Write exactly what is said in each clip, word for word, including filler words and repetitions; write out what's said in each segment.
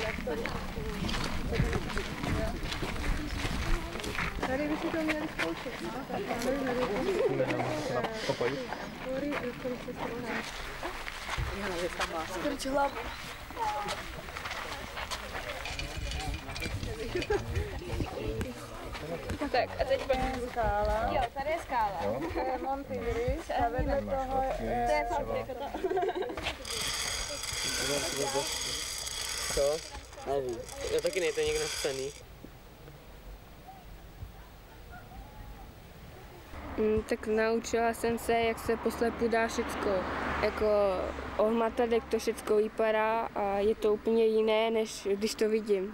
Tady by si to měli zkoušet, no? Tak máme tady Kopojit. kory, kolik se stalo. Já nevím, tam má. Skrč hlavu. Tak a teď bude skála. Jo, tady je skála. To je Montiviris a vedle toho je... To je fabrika. Co? Nevím. Já taky nejde někdo napsaný. Mm, tak naučila jsem se, jak se poslepu dá všecko. Jako ohmatat, jak to všecko vypadá a je to úplně jiné, než když to vidím.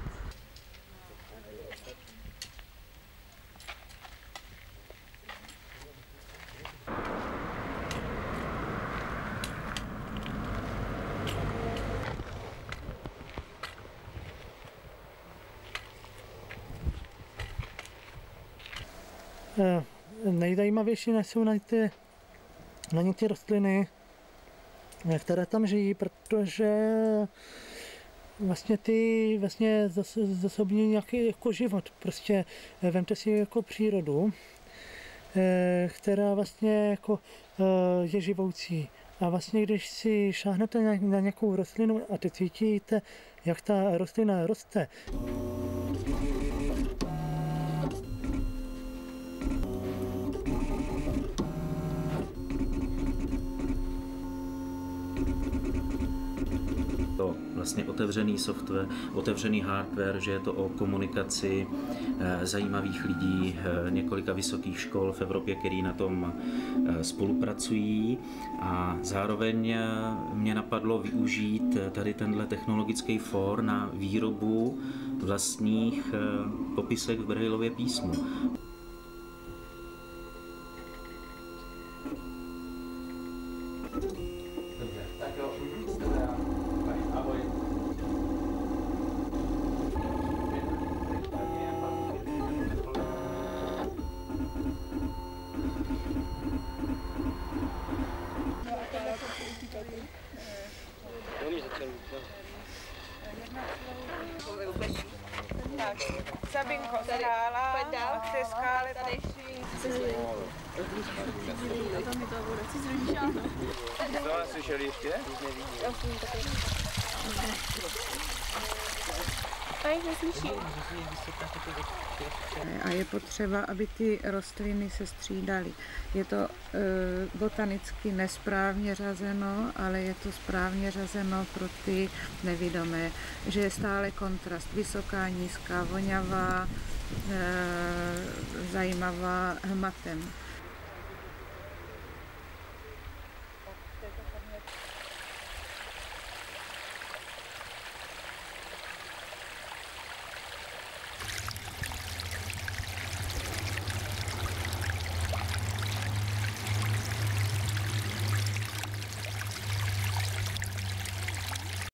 Nejzajímavější jsou na, ty, na ně ty rostliny, které tam žijí, protože vlastně ty vlastně zasobní nějaký jako život. Prostě vemte si jako přírodu, která vlastně jako je živoucí. A vlastně když si šáhnete na nějakou rostlinu a ty cítíte, jak ta rostlina roste, to vlastně otevřený software, otevřený hardware, že je to o komunikaci eh, zajímavých lidí, eh, několika vysokých škol v Evropě, který na tom eh, spolupracují, a zároveň eh, mě napadlo využít tady tenhle technologický for na výrobu vlastních eh, popisek v Braillově písmu. Tak, Sabinko, skála, a v té skále tady Co vás slyšeli ještě? A je potřeba, aby ty rostliny se střídaly. Je to e, botanicky nesprávně řazeno, ale je to správně řazeno pro ty nevidomé, že je stále kontrast, vysoká, nízká, vonavá, e, zajímavá hmatem.